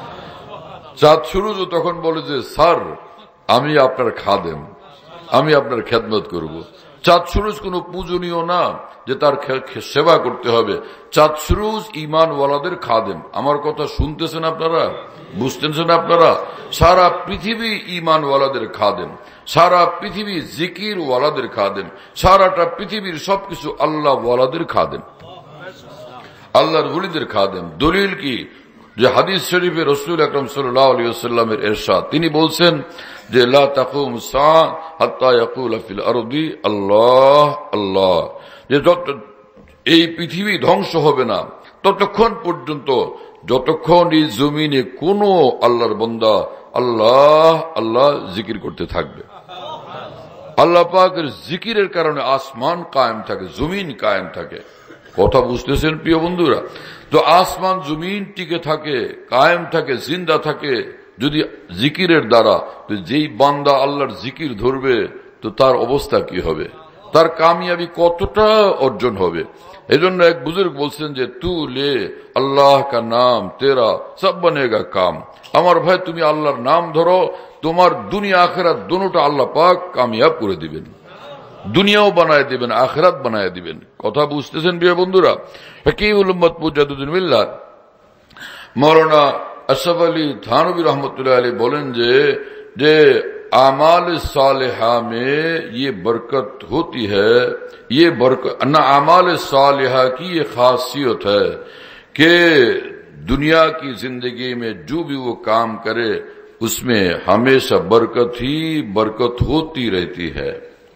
চাঁদ সুরুজও তখন বলে যে স্যার আমি আপনার খাদেম, আমি আপনার খেদমত করব। চাঁদ সুরুজ কোন পূজনীয় না যে তার সেবা করতে হবে। চাঁদ সুরুজ ঈমানওয়ালাদের খাদেম। আমার কথা শুনতেছেন আপনারা, বুঝতেছেন আপনারা? সারা পৃথিবী ঈমানওয়ালাদের খাদেম, সারা পৃথিবী জিকির ওয়ালাদের খাদেম, সারাটা পৃথিবীর সবকিছু আল্লাহ ওয়ালাদের খাদেম, আল্লাহর ওলিদের খাদেম। দলিল কি? যে হাদিস শরীফে রাসূল আকরাম সাল্লাল্লাহু আলাইহি ওয়াসাল্লামের ইরশাদ, তিনি বলছেন যে লা তাকুম সাআ হাত্তা ইয়াকুলা ফিল আরদি আল্লাহ আল্লাহ, যে এই পৃথিবী ধ্বংস হবে না ততক্ষণ পর্যন্ত যতক্ষণ এই জমিনে কোন আল্লাহর বান্দা আল্লাহ আল্লাহ জিকির করতে থাকবে। আল্লাহ পাকের জিকিরের কারণে আসমান কায়েম থাকে, জমিন কায়েম থাকে। কথা বুঝতেছেন প্রিয় বন্ধুরা? তো আসমান জমিন টিকে থাকে, কায়েম থাকে, জিন্দা থাকে যদি জিকিরের দ্বারা। তো যেই বান্দা আল্লাহর জিকির ধরবে তো তার অবস্থা কি হবে, তার কামিয়াবি কতটা অর্জন হবে। এই জন্য এক বুজুর্গ বলছেন যে তু লে আল্লাহ কা নাম তেরা সব বনেগা কাম। আমার ভাই তুমি আল্লাহর নাম ধরো, তোমার দুনিয়া আখেরাত দুটোটা আল্লাহ পাক কামিয়াব করে দিবেন, দুনিয়াও বানায় দিবেন, আখেরাত বানায় দিবেন। কথা বুঝতেছেন প্রিয় বন্ধুরা? হাকিমুল উম্মত মুজাদ্দিদুল মিল্লাত মাওলানা আশরাফ আলী থানভী রহমতুল্লাহ আলাইহি বলেন যে आमाल सालिहा में ये बरकत होती है, ये बरकत न आमाल सालिहा की ये खासियत है कि दुनिया की जिंदगी में जो भी वो काम करे उसमें हमेशा बरकत ही बरकत होती रहती है।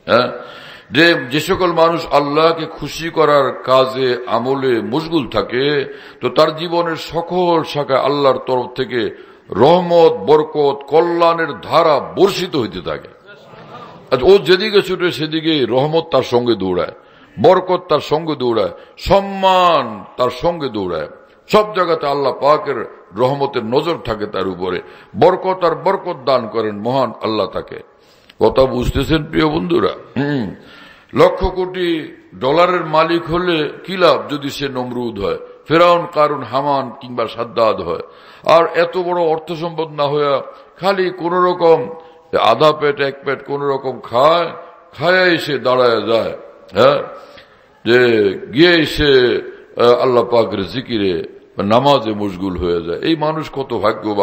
যে সকল মানুষ আল্লাহকে খুশি করার কাজে আমলে মশগুল থাকে তো তার জীবনের সকল শাখা আল্লাহর তরফ থেকে রহমত, বরকত, কল্যাণের ধারা বর্ষিত হইতে থাকে। ও যেদিকে ছুটে সেদিকে রহমত তার সঙ্গে দৌড়ায়, বরকত তার সঙ্গে দৌড়ায়, সম্মান তার সঙ্গে দৌড়ায়। সব জায়গাতে আল্লাহ পাকের রহমতের নজর থাকে তার উপরে, বরকত আর বরকত দান করেন মহান আল্লাহ তাকে। কথা বুঝতেছেন প্রিয় বন্ধুরা? লক্ষ কোটি ডলারের মালিক হলে কি লাভ যদি সে নমরুদ হয়, ফেরাউন, কারুন, হামান কিংবা সাদ্দাদ হয়। আর এত বড় অর্থ সম্পদ না হইয়া খালি কোন রকম আধা পেট এক পেট কোন রকম খায় এসে দাঁড়ায় যায়, হ্যাঁ, যে গিয়ে এসে আল্লাহ পাকের জিকিরে নামাজে মশগুল হয়ে যায়। এই মানুষ কত ভাগ্যবান।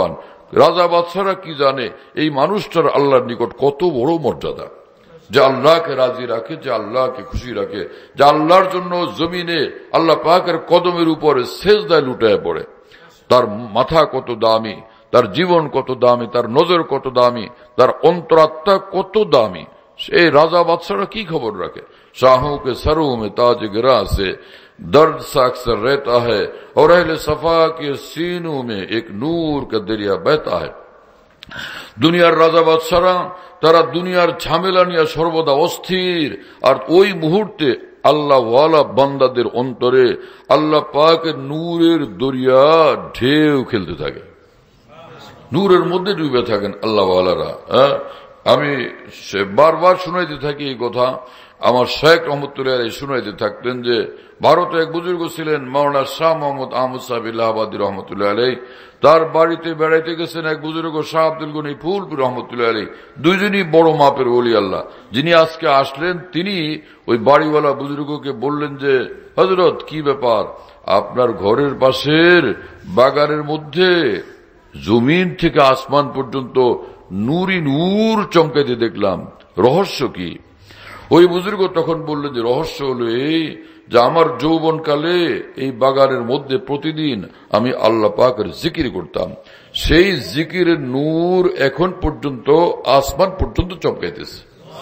রাজা বাদশারা কি জানে এই মানুষটার আল্লাহর নিকট কত বড় মর্যাদা, যে আল্লাহকে রাজি রাখে, যে আল্লাহকে খুশি রাখে, যে আল্লাহর জন্য জমিনে আল্লাহ পাকের কদমের উপরে সেজদায় লুটায় পড়ে। তার মাথা কত দামি, তার জীবন কত দামি, তার নজর কত দামি, তার অন্তরাত্মা কত দামি। সেই রাজা বাদশারা কি খবর রাখে? शाहों के सरों में ताज गिरा से दर्द सा अक्सर रहता है और अहले सफा के सीनों में एक नूर का दरिया बहता है। দুনিয়ার রাজা বাদশারা তারা দুনিয়ার ঝামেলা নিয়ে সর্বদা অস্থির, আর ওই মুহূর্তে আল্লাহ ওয়ালা বান্দাদের অন্তরে আল্লাহ পাকের নূরের দরিয়া ঢেউ খেলতে থাকে, নূরের মধ্যে ডুবে থাকেন আল্লাহ ওয়ালারা। আমি বারবার শুনাইতে থাকি এই কথা। আমার শেখ রহমতুল্লাহ আলাইহি শুনাইতে থাকতেন যে ভারতে এক বুজুর্গ ছিলেন মাওলানা শাহ মোহাম্মদ আহমদ সাহেব ইলাহাবাদী রহমতুল্লাহ আলাইহি, তার বাড়িতে বেড়াইতে গেছেন এক বুজুর্গ শাহ আব্দুল গনি ফুলপুর রহমতুল্লাহ আলাইহি, দুইজনই বড় মাপের ওলি আল্লাহ। যিনি আজকে আসলেন তিনি ওই বাড়িওয়ালা বুজুর্গকে বললেন যে হযরত কি ব্যাপার, আপনার ঘরের পাশের বাগানের মধ্যে জমিন থেকে আসমান পর্যন্ত নূরি নূর চমকাইতে দেখলাম, রহস্য কি? ওই বুজুর্গ তখন বললেন যে রহস্য হলো এই যে আমার যৌবনকালে এই বাগানের মধ্যে প্রতিদিন আমি আল্লাহ পাকের জিকির করতাম, সেই জিকিরের নূর এখন পর্যন্ত আসমান পর্যন্ত চমকাইতেছে।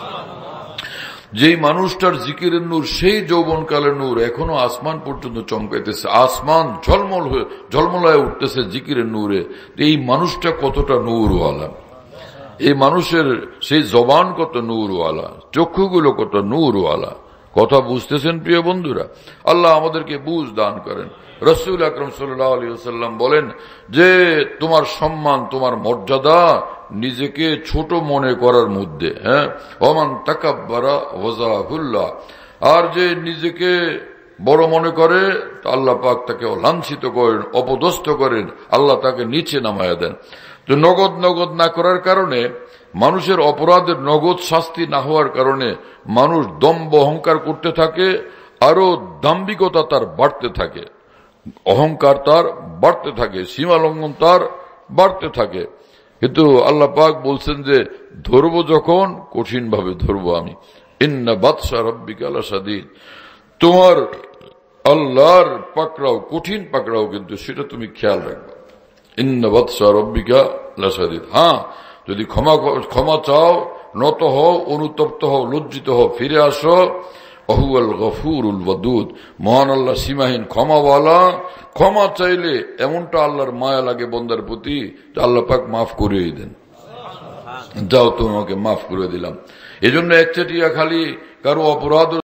যেই মানুষটার জিকিরের নূর সেই যৌবনকালের নূর এখনো আসমান পর্যন্ত চমকাইতেছে, আসমান ঝলমলায় উঠতেছে জিকিরের নূরে। এই মানুষটা কতটা নূরওয়ালা, এই মানুষের সেই জবান কত নূরওয়ালা, চক্ষুগুলো কত নূরওয়ালা। কথা বুঝতেছেন প্রিয় বন্ধুরা? আল্লাহ আমাদেরকে বুঝ দান করেন। রাসূল আকরাম সাল্লাল্লাহু আলাইহি ওয়াসাল্লাম বলেন যে তোমার সম্মান, তোমার মর্যাদা নিজেকে ছোট মনে করার মধ্যে, ওমান তাকাব্বারা ওয়াজাহুল্লাহ, আর যে নিজেকে বড় মনে করে আল্লাহ পাক তাকে লাঞ্ছিত করেন, অপদস্থ করেন, আল্লাহ তাকে নিচে নামায়া দেন। তো নগদ না করার কারণে, মানুষের অপরাধের নগদ শাস্তি না হওয়ার কারণে মানুষ দম্ভ অহংকার করতে থাকে, আরো দাম্ভিকতা তার বাড়তে থাকে, অহংকার তার বাড়তে থাকে, সীমালঙ্ঘন তার বাড়তে থাকে। কিন্তু আল্লাহ পাক বলছেন যে ধরবো যখন কঠিন ভাবে ধরবো আমি, ইন্না বাতশা রাব্বিকা লাশাদীদ, তোমার আল্লাহর পাকড়াও কঠিন পাকড়াও, কিন্তু সেটা তুমি খেয়াল রাখবে। ইন্না বাতশা রাব্বিকা লাশাদীদ, যদি ক্ষমা চাও, নত হও, অনুতপ্ত হও, লজ্জিত হও, ফিরে আসো, ওহুয়াল গফুরুল ওয়াদুদ, মহান আল্লাহ সীমাহীন ক্ষমাওয়ালা। ক্ষমা চাইলে এমনটা আল্লাহর মায়া লাগে বন্দার প্রতি, আল্লাহ পাক মাফ করে দেন, যাও তোমাকে মাফ করে দিলাম। এজন্য একচেটিয়া খালি কারো অপরাধ